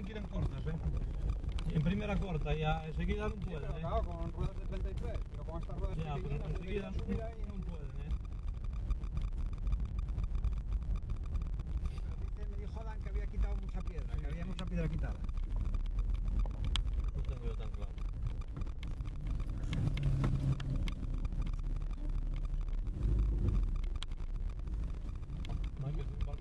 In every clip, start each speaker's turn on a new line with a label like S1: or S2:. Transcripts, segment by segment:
S1: que ir en cortas, En primera corta, ya enseguida no pueden,
S2: pero claro, con ruedas de 33, pero con estas ruedas
S1: Ya, pero
S2: pequeñinas,
S1: enseguida
S2: subir ahí.
S1: no pueden,
S2: Pero me dijo Dan que había quitado mucha piedra, que había mucha piedra quitada.
S1: No tengo yo tan claro. No hay que subir barco.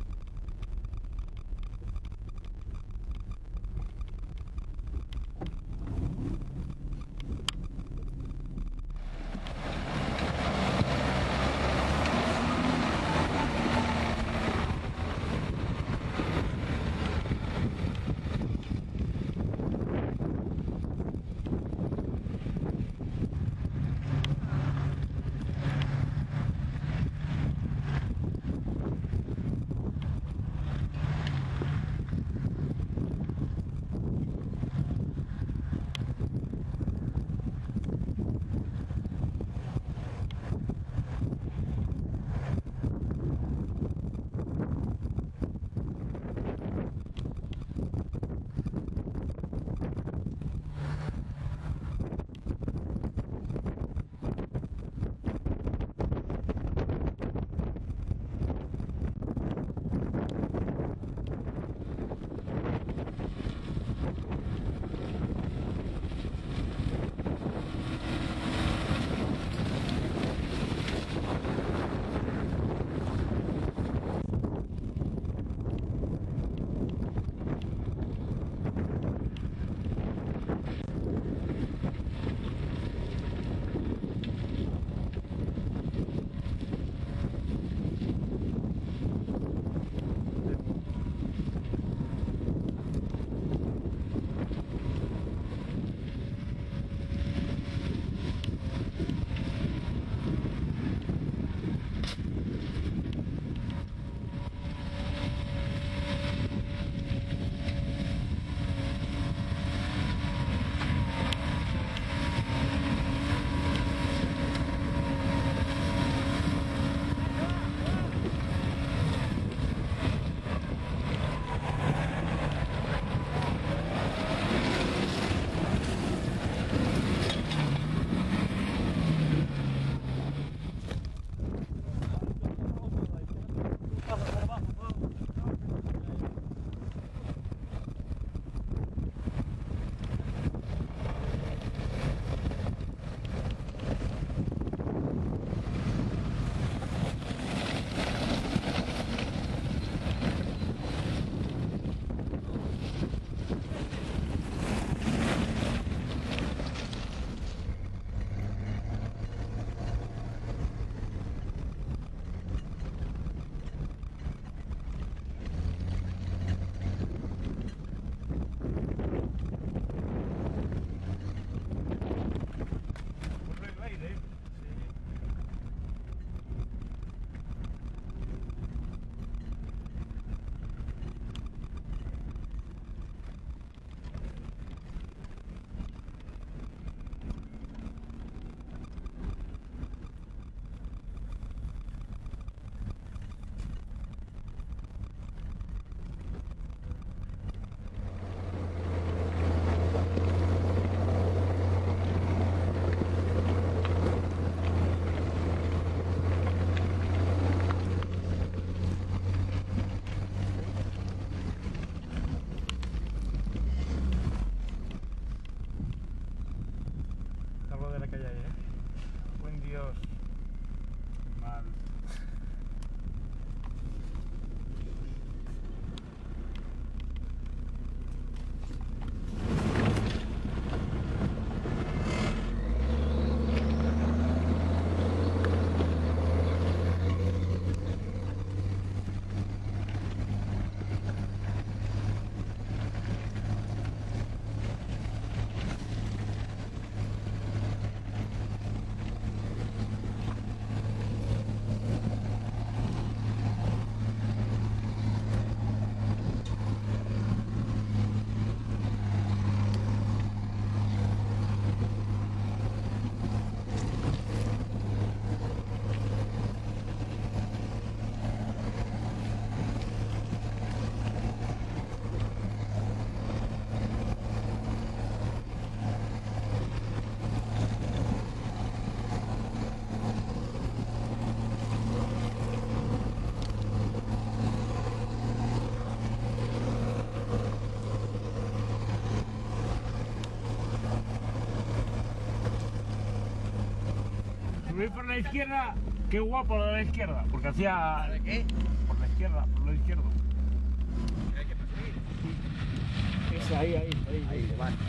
S3: la izquierda, qué guapo lo de la izquierda, porque hacía...
S2: ¿De qué?
S3: Por la izquierda, por lo izquierdo.
S2: Hay que pasar.
S3: Ese, ahí.
S2: Ahí, levanta.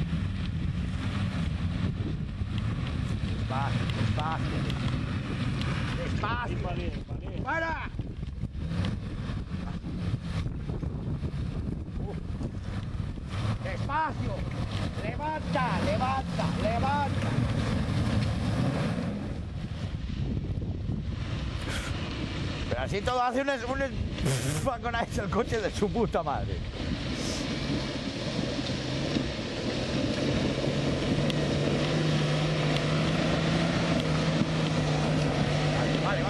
S2: Despacio. ¡Para! Despacio. Levanta. Pero así todo hace un vagonáis el coche de su puta madre. Vale.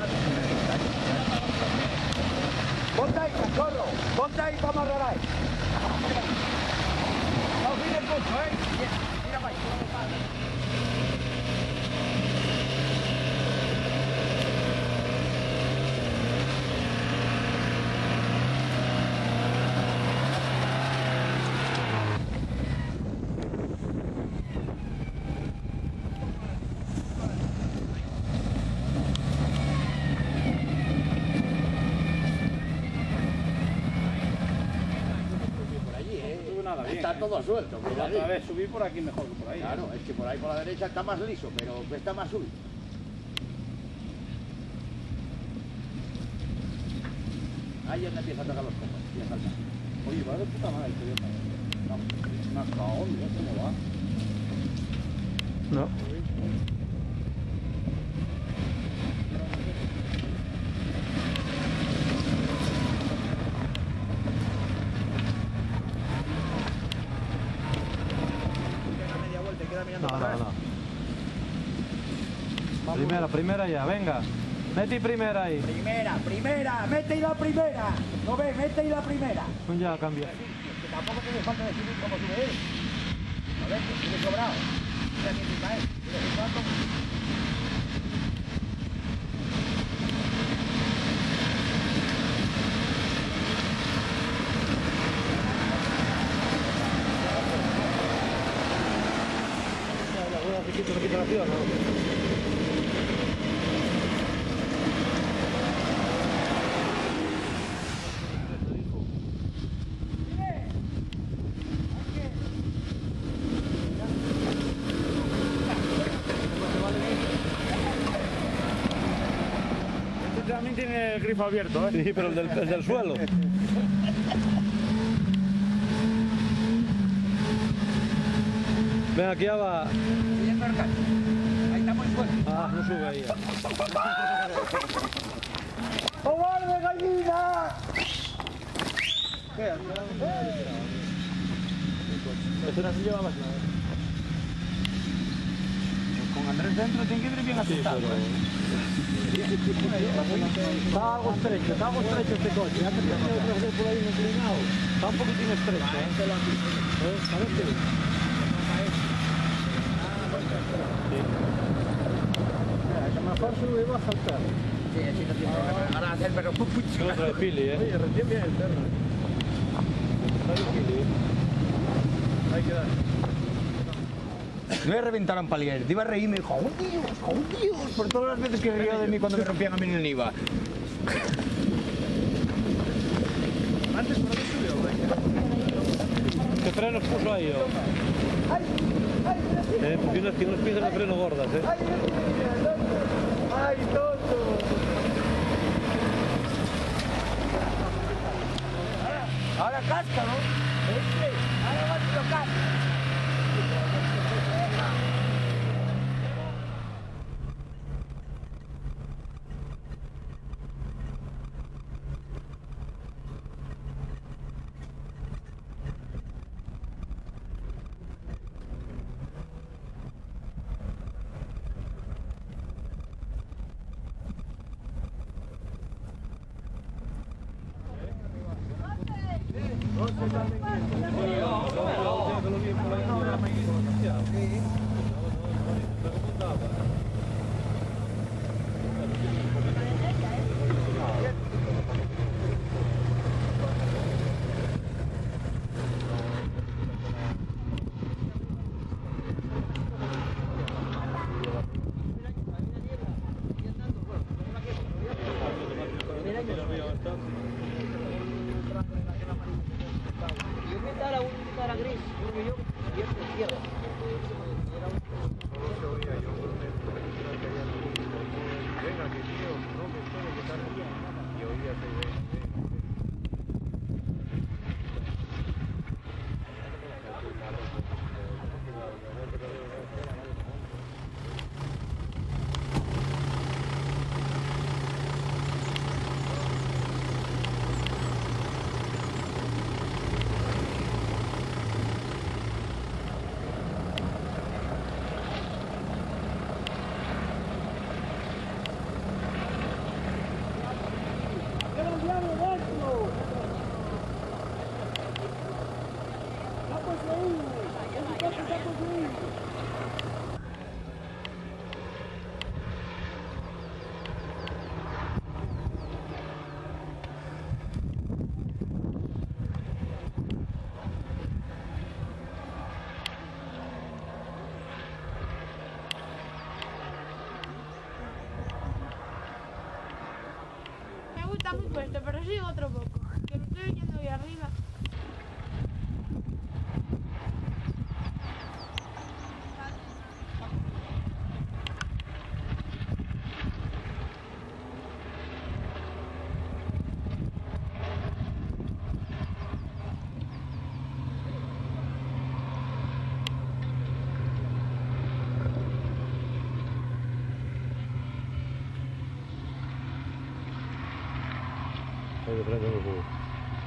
S2: Ponte ahí, cachorro. Ponte ahí para amarrar ahí. No olvides mucho, Mira para ahí. Está todo suelto.
S1: Otra vez subir por aquí mejor que por ahí.
S2: Claro, es que por ahí por la derecha está más liso, pero está más subido. Ahí ya empieza a tocar los cojos y a saltar.
S1: Oye, va de puta madre, Toyota. Una caón, mira cómo va.
S4: No.
S2: Media vuelta y queda mirando
S4: No,
S2: para
S4: no,
S2: atrás.
S4: no. Primera ya, venga. Mete primera ahí.
S2: Primera, mete y la primera. ¿No ves? Mete y la primera.
S4: Pues ya cambia.
S2: Que tampoco tiene falta de subir como sube él. A ver, que sube sobrado. Mira quién está él. Mira quién cuánto.
S3: Este también tiene el grifo abierto,
S4: Sí, pero el del suelo. Ven, aquí ya va.
S2: Siguiendo el cacho. Ahí está muy fuerte.
S4: Ah, no sube ahí.
S2: ¡Cobarde gallina!
S4: Este no se lleva más nada.
S3: Con Andrés dentro tiene que ir bien asustado.
S4: Está algo estrecho este coche. Ya te he tenido otra vez por ahí inclinado. Está un poquitín estrecho. ¿Sabes qué? Que mejor sube y va a saltar.
S2: Sí, así no tiene problema. Ahora hacer pero
S4: Qué otra de Pili,
S1: Oye, recién viene el perro.
S4: Está de Pili,
S1: Hay que dar.
S2: No me reventaron palier, te iba a reír y me dijo, ¡Dios! Por todas las veces que reía de mí cuando me rompían a mí en el IVA.
S1: Antes por aquí subió,
S4: ¿Qué frenos puso ahí? Porque tiene unas piezas de freno gordas,
S2: ¡Ay, tonto! Ahora casca, ¿no? Ahora va a tocar.
S4: rueda era gris, yo y este izquierda.
S5: Solo se oía yo con el comercial que había en el mundo. Venga, que tío, no me espere, que tal. Y oía ese venga.
S6: Me gusta mucho esto, pero sigo otro poco. Que lo estoy oyendo ahí arriba.
S5: Hay que prender los huevos.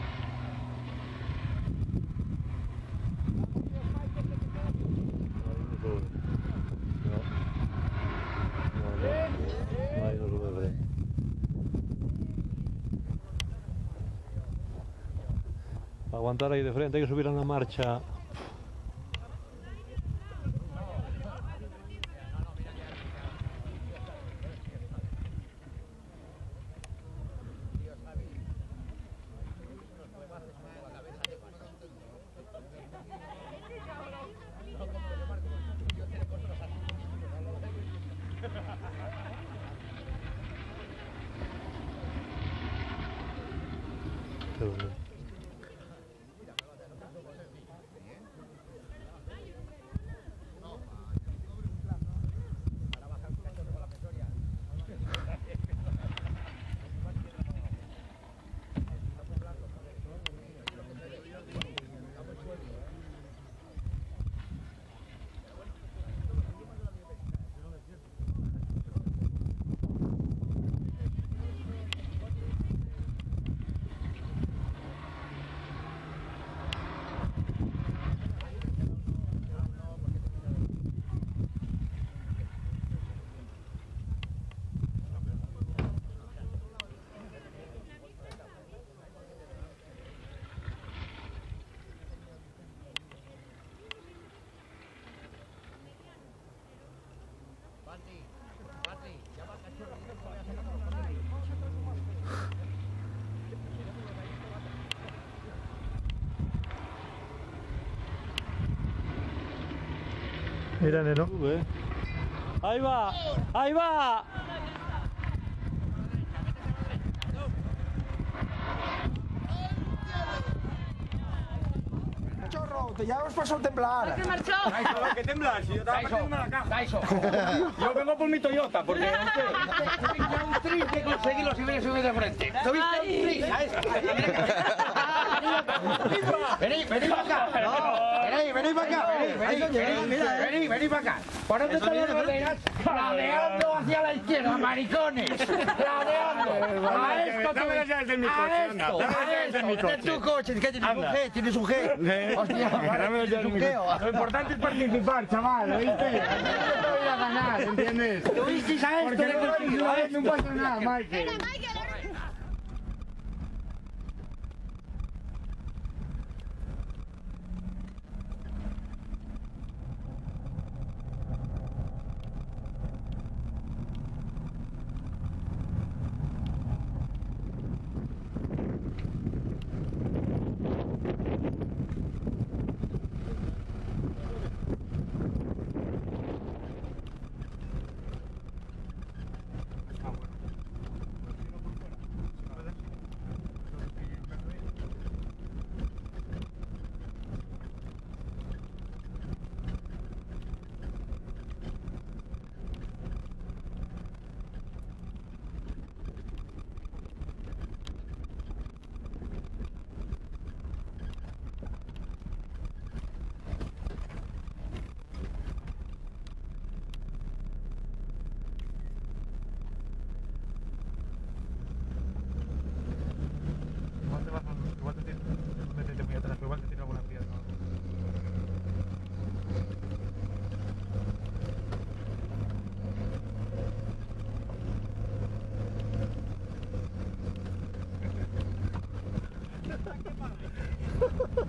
S5: No hay no sube el freno. Aguantar ahí de frente, hay que subir a una marcha. Mira, neno. Ahí va, ahí va.
S2: Chorro, te ya os pasó a temblar.
S6: ¿Qué marchó?
S3: ¿Qué temblar? Si yo estaba partiendo la caja. Yo vengo por mi Toyota, porque
S4: Ya un tris que conseguí los Iberias subir de frente. ¿Tuviste un tris?
S2: Vení para acá. Vení para acá. Vení para acá. ¿Por dónde están las ruedas?
S4: Planeando hacia la izquierda, maricones. Planeando. A esto
S3: Dame las llaves de mi coche, anda. Dame las llaves de mi coche.
S2: De tu coche, ¿qué tienes un G? ¿Tienes un G? Hostia,
S3: Dame las llaves de mi coche. Lo importante es participar, chaval, ¿oíste? No te voy a ganar, ¿entiendes?
S4: ¿Tuvisteis a esto?
S3: Porque no pasa nada, Michael.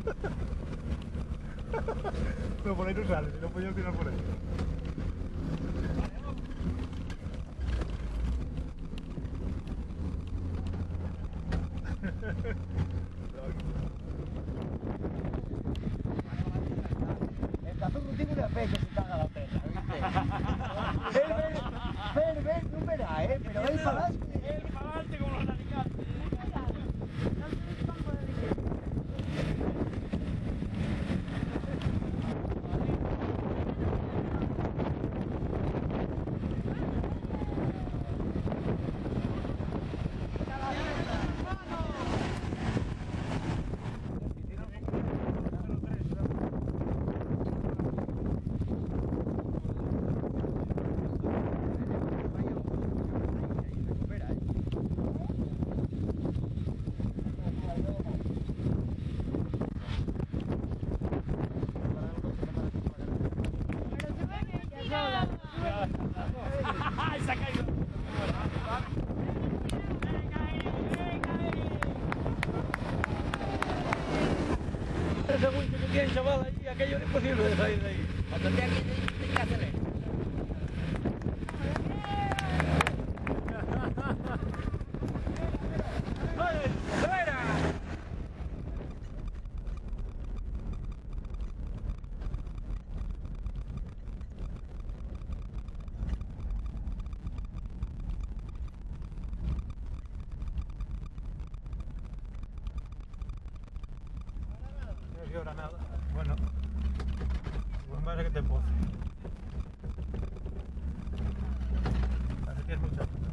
S3: No, por ahí no sale, si no podía tirar por ahí.
S2: El cazorro tiene una fe que se caga la perra, ¿viste? Ver, no verá, pero él para adelante.
S1: Él para adelante como los alicantes. ¡Ay, se ha caído!
S4: Ese wincho que tiene, chaval, ahí, aquello es imposible de salir de ahí.
S2: Cuando te aquí, te que hacerle.
S5: No llora nada. Bueno, pues más que te pozo. Parece que es mucho.